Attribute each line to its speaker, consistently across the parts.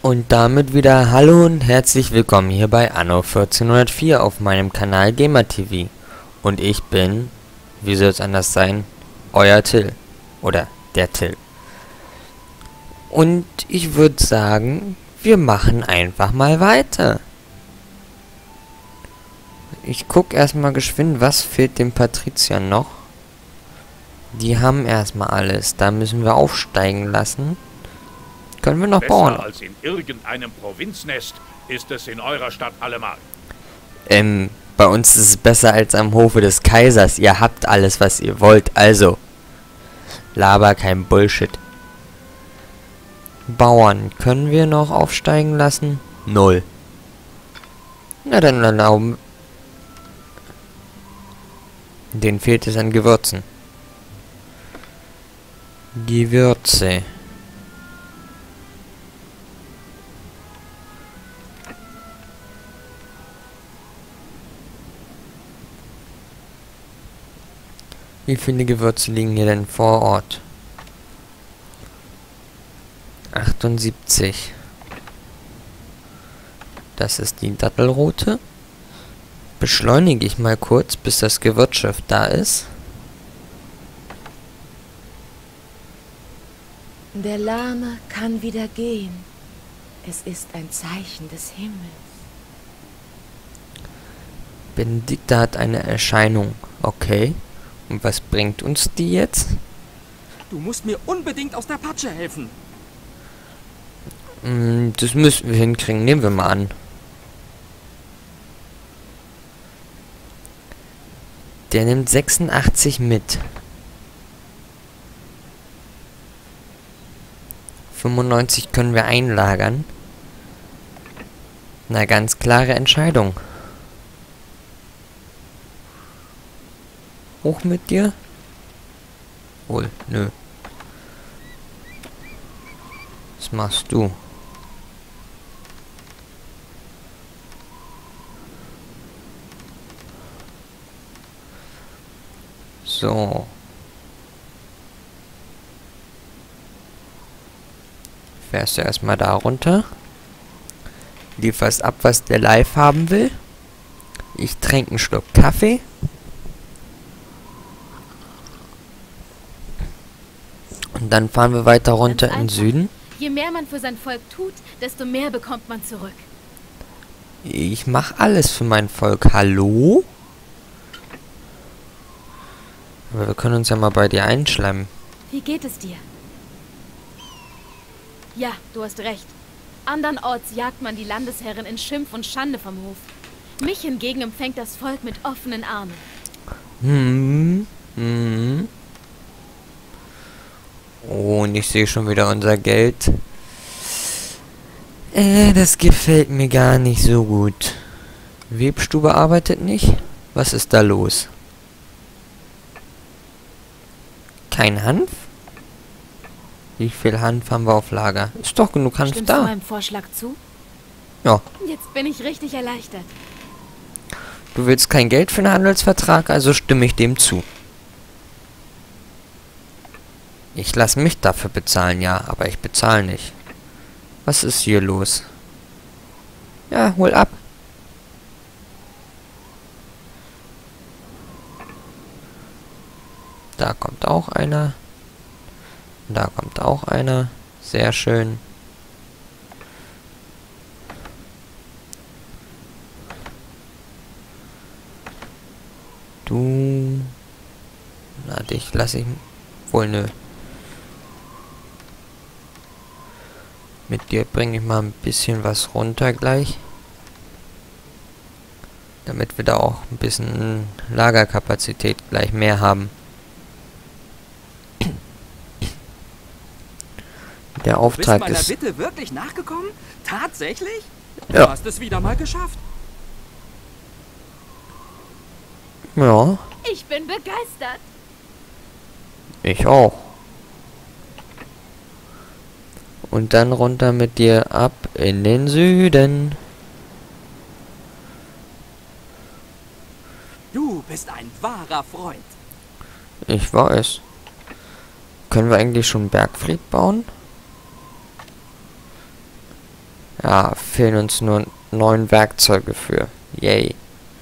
Speaker 1: Und damit wieder hallo und herzlich willkommen hier bei Anno 1404 auf meinem Kanal Gamer TV. Und ich bin, wie soll es anders sein, euer Till. Oder der Till. Und ich würde sagen, wir machen einfach mal weiter. Ich gucke erstmal geschwind, was fehlt dem Patriziern noch. Die haben erstmal alles. Da müssen wir aufsteigen lassen. Können wir noch
Speaker 2: Besser
Speaker 1: bauen?
Speaker 2: Als in irgendeinem Provinznest ist es in eurer Stadt allemal.
Speaker 1: Bei uns ist es besser als am Hofe des Kaisers. Ihr habt alles, was ihr wollt. Also, laber kein Bullshit. Bauern, können wir noch aufsteigen lassen? 0. Na dann erlauben. Den fehlt es an Gewürzen. Gewürze. Wie viele Gewürze liegen hier denn vor Ort? 78. Das ist die Dattelroute. Beschleunige ich mal kurz, bis das Gewürzschiff da ist.
Speaker 3: Der Lahme kann wieder gehen. Es ist ein Zeichen des Himmels.
Speaker 1: Benedikta hat eine Erscheinung. Okay. Und was bringt uns die jetzt?
Speaker 4: Du musst mir unbedingt aus der Patsche helfen.
Speaker 1: Das müssen wir hinkriegen. Nehmen wir mal an. Der nimmt 86 mit. 95 können wir einlagern. Na, ganz klare Entscheidung. Hoch mit dir? Wohl, nö. Was machst du? So. Fährst du erstmal da runter. Lieferst ab, was der live haben will. Ich trinke einen Schluck Kaffee. Und dann fahren wir weiter runter in den Süden.
Speaker 5: Je mehr man für sein Volk tut, desto mehr bekommt man zurück.
Speaker 1: Ich mache alles für mein Volk. Hallo? Aber wir können uns ja mal bei dir einschleimen.
Speaker 5: Wie geht es dir? Ja, du hast recht. Andernorts jagt man die Landesherren in Schimpf und Schande vom Hof. Mich hingegen empfängt das Volk mit offenen Armen.
Speaker 1: Oh, und ich sehe schon wieder unser Geld. Das gefällt mir gar nicht so gut. Webstube arbeitet nicht? Was ist da los? Kein Hanf? Wie viel Hanf haben wir auf Lager? Ist doch genug Hanf
Speaker 5: Stimmst du
Speaker 1: da.
Speaker 5: meinem Vorschlag zu?
Speaker 1: Ja.
Speaker 5: Jetzt bin ich richtig erleichtert.
Speaker 1: Du willst kein Geld für einen Handelsvertrag, also stimme ich dem zu. Ich lasse mich dafür bezahlen, ja, aber ich bezahle nicht. Was ist hier los? Ja, hol ab. Da kommt auch einer. Da kommt auch einer. Sehr schön. Du... Na, dich lasse ich... Wohl, nö. Mit dir bringe ich mal ein bisschen was runter gleich. Damit wir da auch ein bisschen Lagerkapazität gleich mehr haben. Der Auftrag
Speaker 4: Du bist
Speaker 1: ist...
Speaker 4: meiner Bitte wirklich nachgekommen? Tatsächlich?
Speaker 1: Ja.
Speaker 4: Du hast es wieder mal geschafft.
Speaker 1: Ja,
Speaker 5: Ich bin begeistert.
Speaker 1: ich auch. Und dann runter mit dir ab in den Süden.
Speaker 4: Du bist ein wahrer Freund.
Speaker 1: Ich weiß. Können wir eigentlich schon Bergfried bauen? Ja, fehlen uns nur 9 Werkzeuge für. Yay.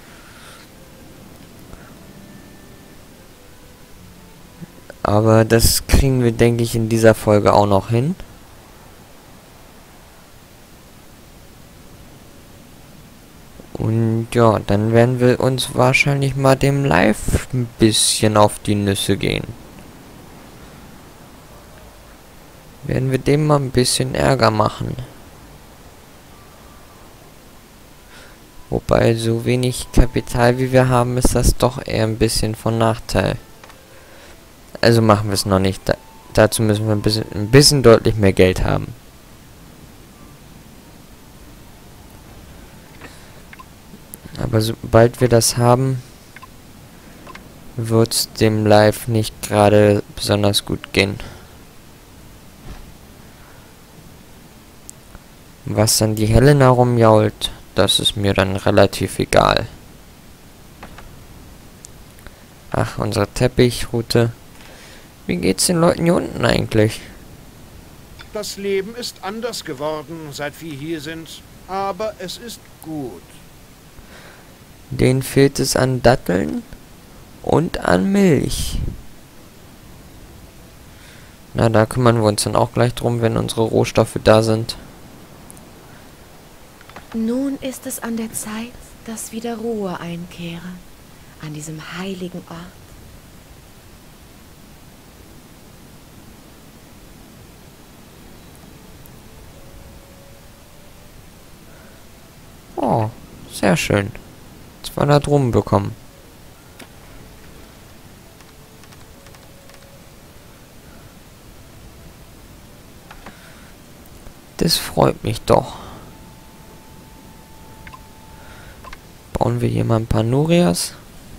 Speaker 1: Aber das kriegen wir, denke ich, in dieser Folge auch noch hin. Und ja, dann werden wir uns wahrscheinlich mal dem Live ein bisschen auf die Nüsse gehen. Werden wir dem mal ein bisschen Ärger machen. Wobei, so wenig Kapital wie wir haben, ist das doch eher ein bisschen von Nachteil. Also machen wir es noch nicht. Dazu müssen wir ein bisschen deutlich mehr Geld haben. Aber sobald wir das haben, wird es dem Live nicht gerade besonders gut gehen. Was dann die Helena rumjault, das ist mir dann relativ egal. Ach, unsere Teppichroute. Wie geht's den Leuten hier unten eigentlich?
Speaker 2: Das Leben ist anders geworden, seit wir hier sind. Aber es ist gut.
Speaker 1: Denen fehlt es an Datteln und an Milch. Na, da kümmern wir uns dann auch gleich drum, wenn unsere Rohstoffe da sind.
Speaker 3: Nun ist es an der Zeit, dass wieder Ruhe einkehre an diesem heiligen Ort.
Speaker 1: Oh, sehr schön. 200 Rum bekommen. Das freut mich doch. Bauen wir hier mal ein paar Nurias.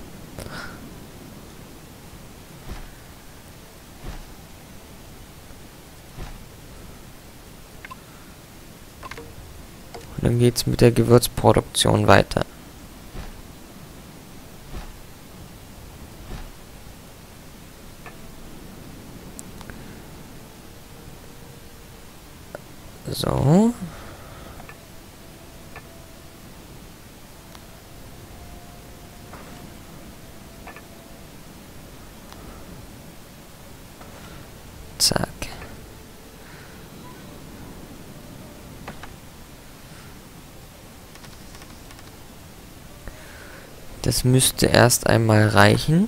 Speaker 1: Und dann geht's mit der Gewürzproduktion weiter. So. Zack. Das müsste erst einmal reichen.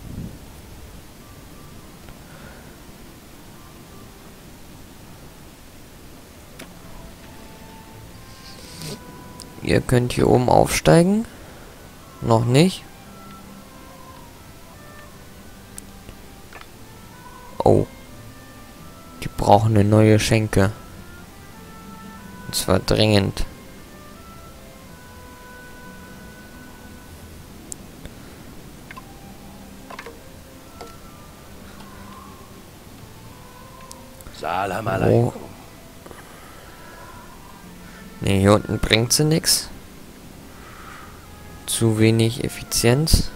Speaker 1: Ihr könnt hier oben aufsteigen. Noch nicht. Oh. Die brauchen eine neue Schenke. Und zwar dringend.
Speaker 2: Salam
Speaker 1: Oh.
Speaker 2: alaikum.
Speaker 1: Ne, hier unten bringt sie nix. Zu wenig Effizienz.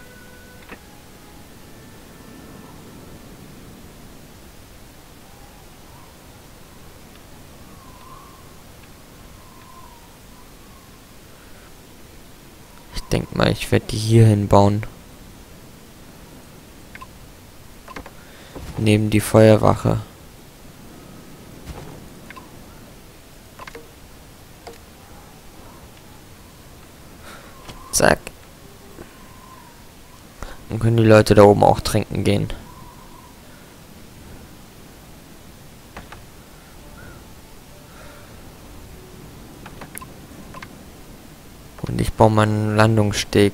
Speaker 1: Ich denke mal, ich werde die hier hinbauen. Neben die Feuerwache. Zack. Dann können die Leute da oben auch trinken gehen. Und ich baue mal einen Landungssteg.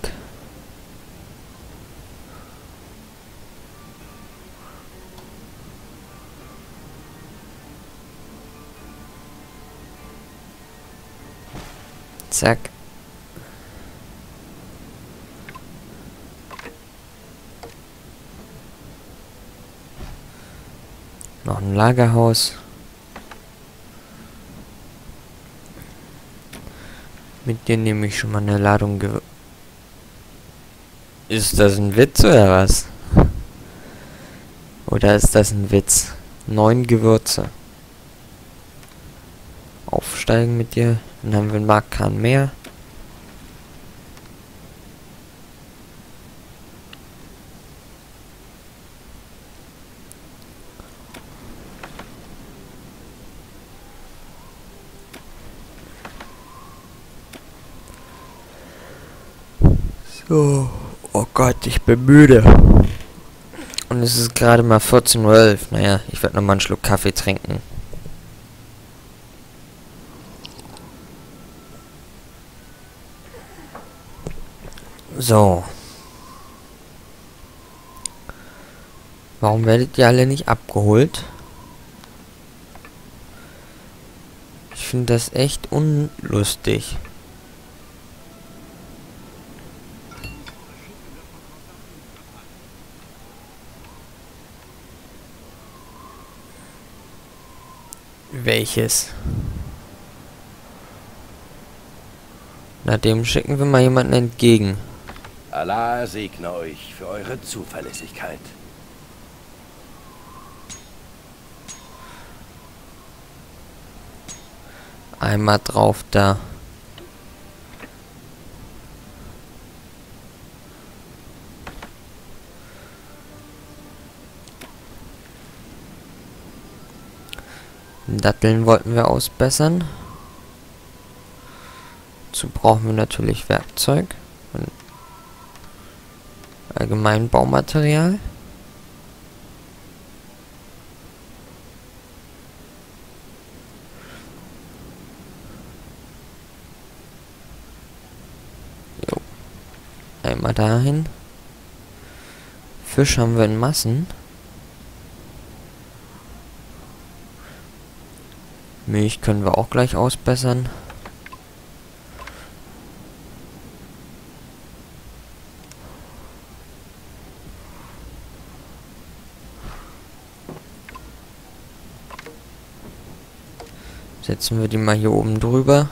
Speaker 1: Zack. Noch ein Lagerhaus. Mit dir nehme ich schon mal eine Ladung Gewürze. Ist das ein Witz oder was? Oder ist das ein Witz? 9 Gewürze. aufsteigen mit dir. Dann haben wir einen Markkahn mehr. So. Oh Gott, ich bin müde. Und es ist gerade mal 14:11 Uhr. Naja, ich werde nochmal einen Schluck Kaffee trinken. So. Warum werdet ihr alle nicht abgeholt? Ich finde das echt unlustig. Welches? Na, dem schicken wir mal jemanden entgegen.
Speaker 6: Allah segne euch für eure Zuverlässigkeit.
Speaker 1: Einmal drauf da. Datteln wollten wir ausbessern. Dazu brauchen wir natürlich Werkzeug und allgemein Baumaterial. Jo. Einmal dahin. Fisch haben wir in Massen. Milch können wir auch gleich ausbessern. Setzen wir die mal hier oben drüber.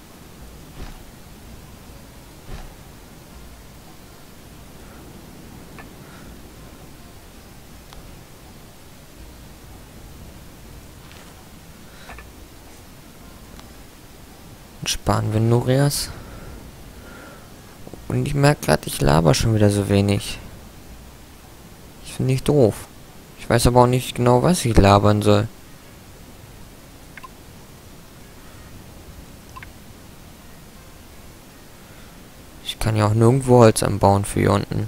Speaker 1: Sparen wir Nurias. Und ich merke gerade, ich laber schon wieder so wenig. Ich finde ich doof. Ich weiß aber auch nicht genau, was ich labern soll. Ich kann ja auch nirgendwo Holz anbauen für hier unten.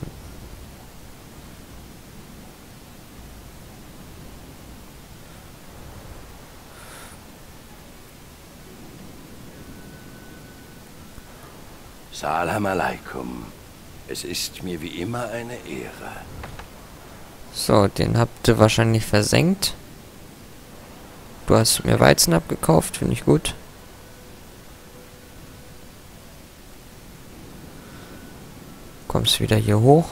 Speaker 6: Salam alaikum. Es ist mir wie immer eine Ehre.
Speaker 1: So, den habt ihr wahrscheinlich versenkt. Du hast mir Weizen abgekauft, finde ich gut. Kommst wieder hier hoch.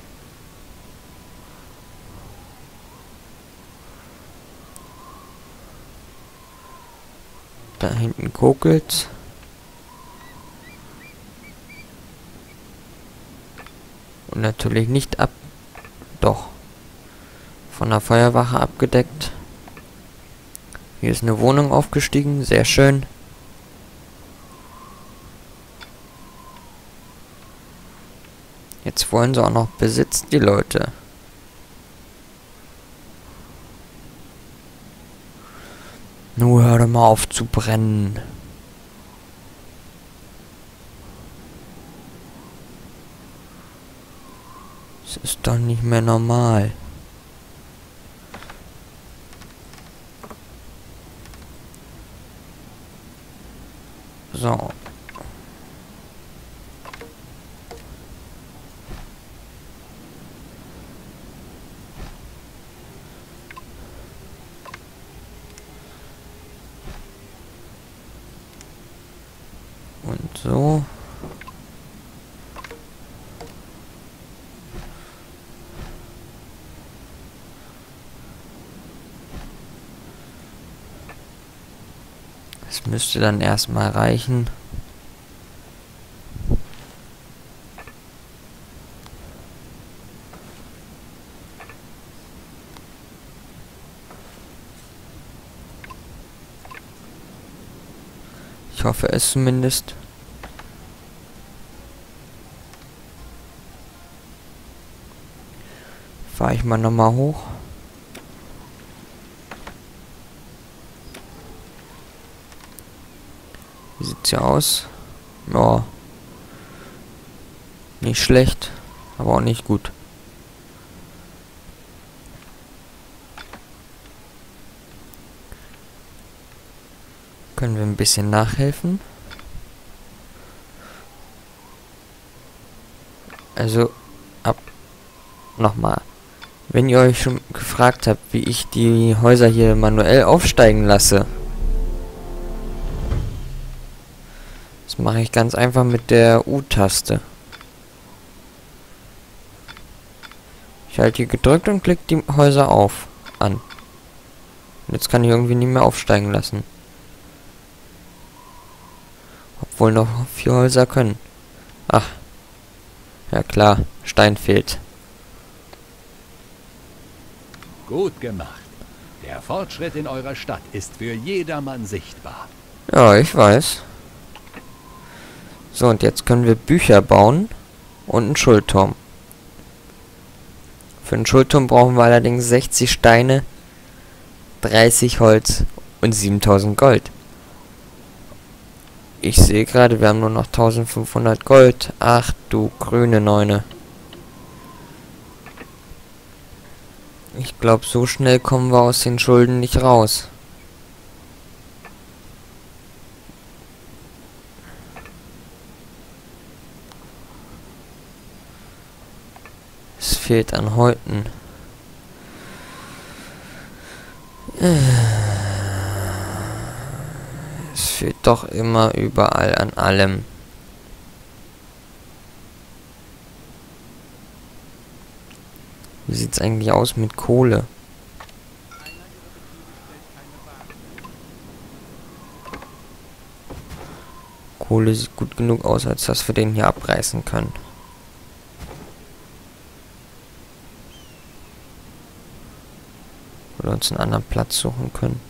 Speaker 1: Da hinten kokelt's. Und natürlich nicht ab... Doch. Von der Feuerwache abgedeckt. Hier ist eine Wohnung aufgestiegen. Sehr schön. Jetzt wollen sie auch noch Besitz, die Leute. Nur hör doch mal auf zu brennen. Das ist doch nicht mehr normal. So. Und so. Das müsste dann erstmal reichen. Ich hoffe es zumindest. Fahre ich mal nochmal hoch. Wie sieht's hier aus? Ja. Nicht schlecht, aber auch nicht gut. Können wir ein bisschen nachhelfen? Also, nochmal. Wenn ihr euch schon gefragt habt, wie ich die Häuser hier manuell aufsteigen lasse, das mache ich ganz einfach mit der U-Taste. Ich halte hier gedrückt und klicke die Häuser an. Und jetzt kann ich irgendwie nicht mehr aufsteigen lassen. Obwohl noch 4 Häuser können. Ach. Ja klar, Stein fehlt.
Speaker 7: Gut gemacht. Der Fortschritt in eurer Stadt ist für jedermann sichtbar.
Speaker 1: Ja, ich weiß. So, und jetzt können wir Bücher bauen und einen Schulturm. Für einen Schulturm brauchen wir allerdings 60 Steine, 30 Holz und 7000 Gold. Ich sehe gerade, wir haben nur noch 1500 Gold. Ach du grüne Neune. Ich glaube, so schnell kommen wir aus den Schulden nicht raus. Es fehlt an Häuten. Es fehlt doch immer überall an allem. Wie sieht's eigentlich aus mit Kohle? Kohle sieht gut genug aus, als dass wir den hier abreißen können. Oder uns einen anderen Platz suchen können.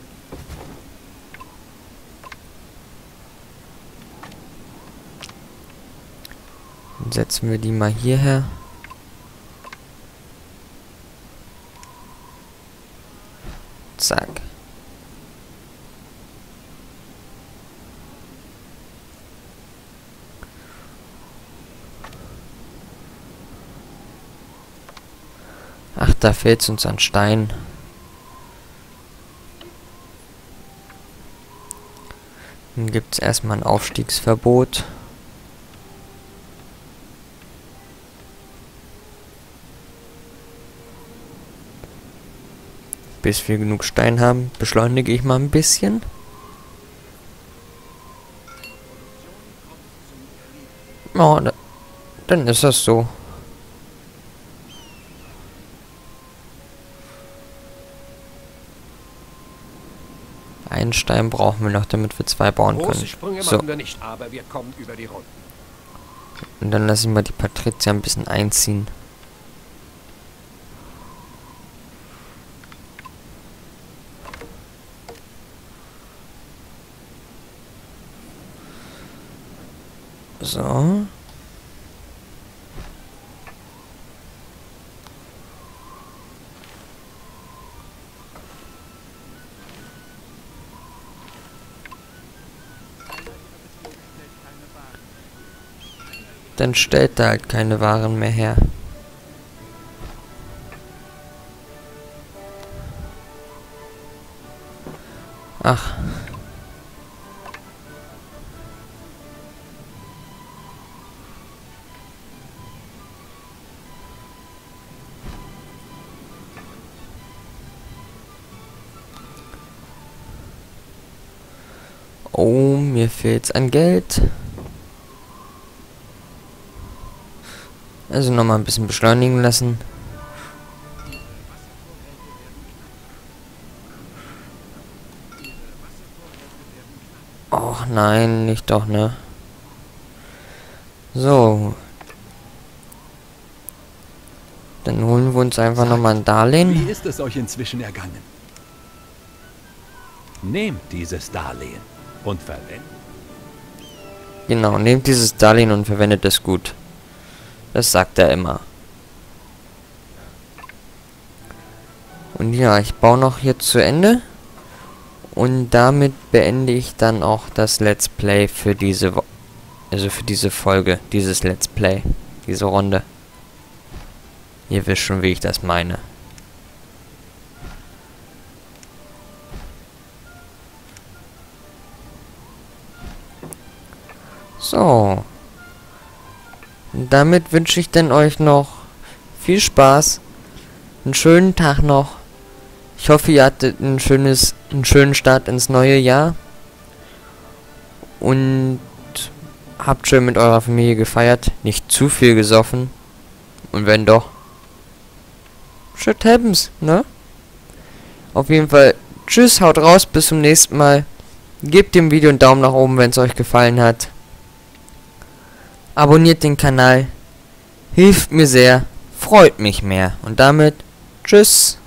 Speaker 1: Dann setzen wir die mal hierher. Zack. Ach, da fehlt es uns an Stein. Dann gibt es erstmal ein Aufstiegsverbot. Bis wir genug Stein haben, beschleunige ich mal ein bisschen. Oh, dann ist das so. Einen Stein brauchen wir noch, damit wir 2 bauen können.
Speaker 6: Große Sprünge
Speaker 1: So.
Speaker 6: machen wir nicht, aber wir kommen über die Runden.
Speaker 1: Und dann lassen wir die Patrizier ein bisschen einziehen. So. Dann stellt er halt keine Waren mehr her. Ach. Oh, mir fehlt's an Geld. Also nochmal ein bisschen beschleunigen lassen. Och nein, nicht doch, ne? So. Dann holen wir uns einfach nochmal ein Darlehen.
Speaker 7: Wie ist es euch inzwischen ergangen? Nehmt dieses Darlehen und verwendet.
Speaker 1: Genau, nehmt dieses Darlehen und verwendet es gut. Das sagt er immer. Und ja, ich baue noch hier zu Ende. Und damit beende ich dann auch das Let's Play für diese für diese Folge, dieses Let's Play, diese Runde. Ihr wisst schon, wie ich das meine. So. Und damit wünsche ich dann euch noch viel Spaß. Einen schönen Tag noch. Ich hoffe, ihr hattet einen schönen Start ins neue Jahr. Und habt schön mit eurer Familie gefeiert. Nicht zu viel gesoffen. Und wenn doch, shit happens, ne? Auf jeden Fall, tschüss, haut raus, bis zum nächsten Mal. Gebt dem Video einen Daumen nach oben, wenn es euch gefallen hat. Abonniert den Kanal. Hilft mir sehr. Freut mich mehr. Und damit, tschüss.